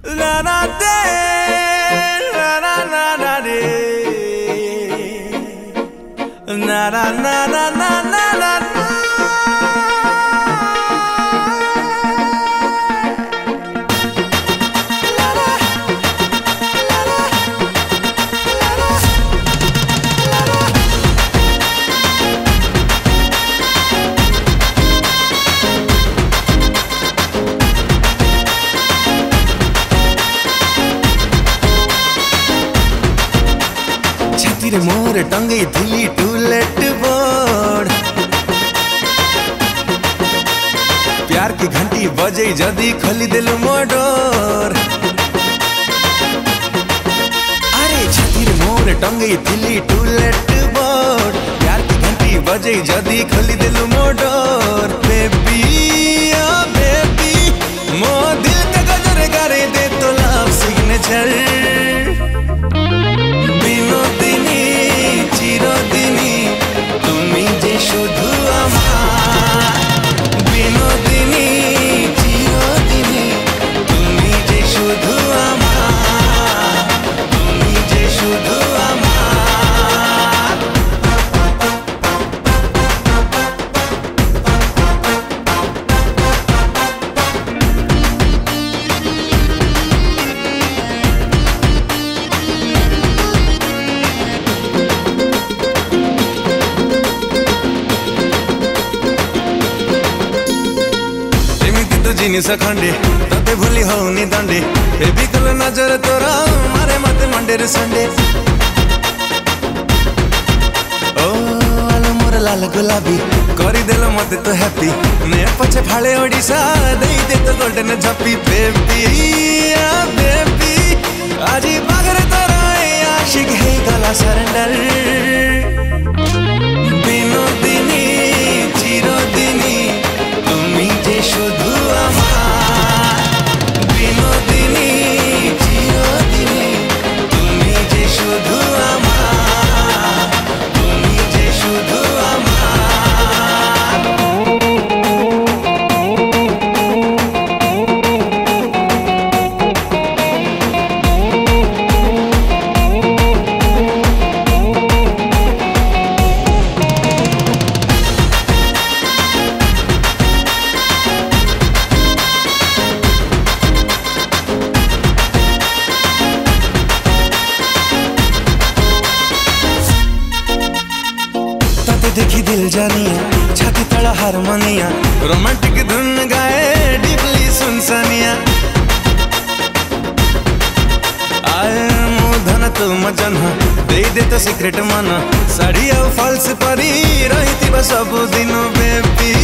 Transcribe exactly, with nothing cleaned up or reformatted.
Na na de, na na na na de, na na na na na na na. छातीरे मोर टंगई थिली to let board प्यार की घंटी बजे जदी खोली दिलु मोडोर। अरे छातीरे मोर टंगई थिली टूलेट बोर्ड प्यार की घंटी बजे जदी खोली दिलु मोडोर। बेबी ओ बेबी मो दिल के गजर करे दे तो लव सिग्नेचर। जिनिस खंडे तते भूली होनी दंडे बेबी कल नजर तोरा मारे मते मंडे रे संडे। ओ आलो मोर लाल गुलाबी करी देलो मते तो हैप्पी ने पछे फाळे ओडिसा देई दे तो गोल्डन झप्पी। बेबी आ बेबी आजी बागरे तोरा आशिक है गला सरेंडर। बिनोदिनी चिरदिनी तुमी जे शुधु देखी दिल जानिया छाती तड़ा हारमोनिया रोमांटिक धुन गाए डीपली सुनसानिया। आए मुधन तू मजन दे दे तो सीक्रेट मन साड़ी और फॉल्स परी रही थी बस सब दिन बेबी।